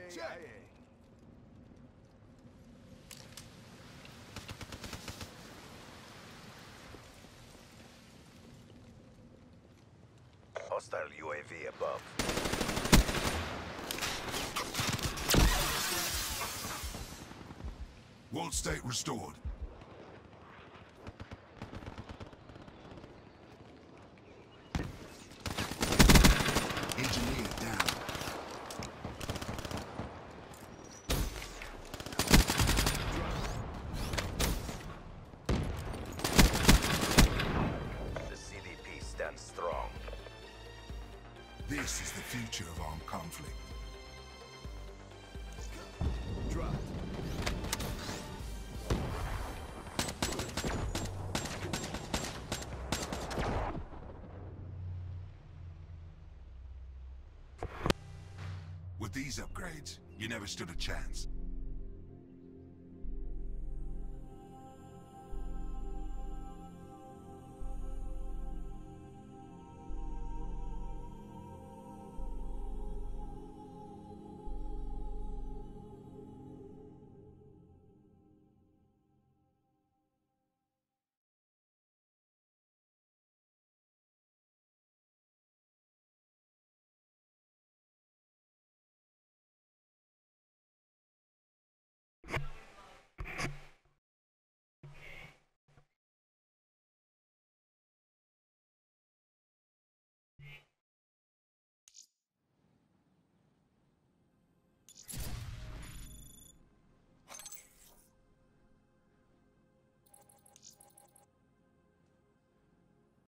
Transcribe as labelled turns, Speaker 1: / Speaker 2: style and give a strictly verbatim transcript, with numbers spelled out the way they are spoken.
Speaker 1: Check.
Speaker 2: Hostile U A V above.
Speaker 1: World state restored. Engineer down.
Speaker 2: The C D P stands strong.
Speaker 1: This is the future of armed conflict.
Speaker 3: Drop.
Speaker 1: With these upgrades, you never stood a chance.